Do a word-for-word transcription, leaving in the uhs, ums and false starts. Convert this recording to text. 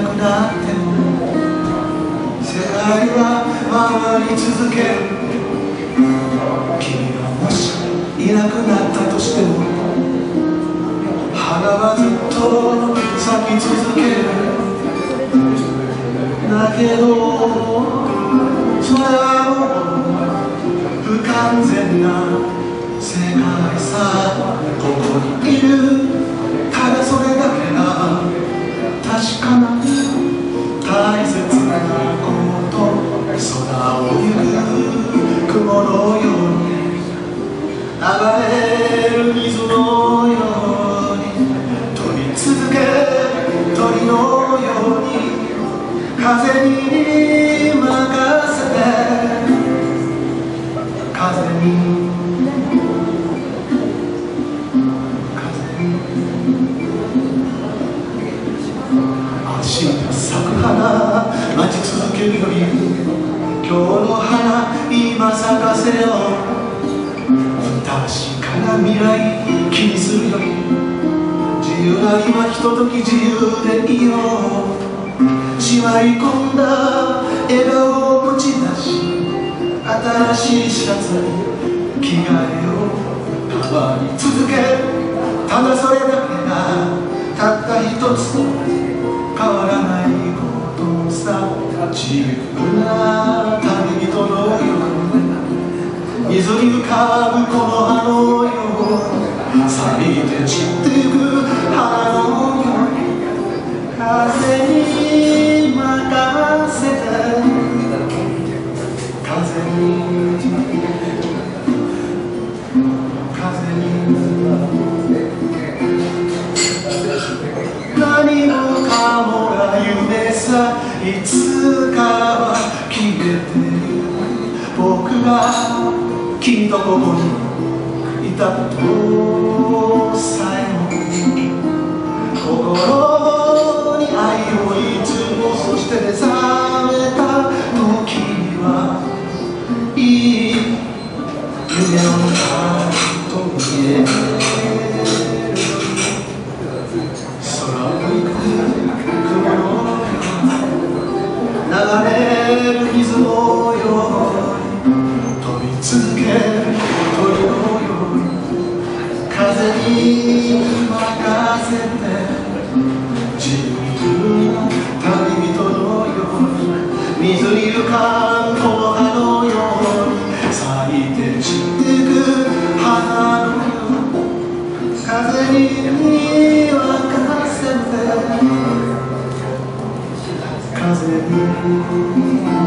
くなっても世界は回り続ける。君がもしいなくなったとしても花はずっと咲き続ける。だけどそれはもう不完全な世界さ。ここにいるただそれだけが確かな大切なこと。空を行く雲のように流れる水のように飛び続ける鳥のように風に任せて風に明日咲く花待ち続けるより今日の花今咲かせよう。不確かな未来気にするより自由な今ひととき自由でいよう。しまい込んだ笑顔を持ち出し新しいシャツに着替えよう。変わり続けるただそれだけがたった一つ変わらないことさ。自由な旅人のように水に浮かぶこの葉のように錆びて散ってゆく花のように風に任せて風に風に何もかもが夢さ。いつかは消えてる僕がきっとここにいたとさえも心に愛をいつもそして目覚めた時にはいい夢の中と見える。空を行く雲の流れる水のように飛び続ける鳥のように風に任せて自由な旅人のように水に浮かぶこの葉のように咲いて散ってゆく花のように風に任せて風に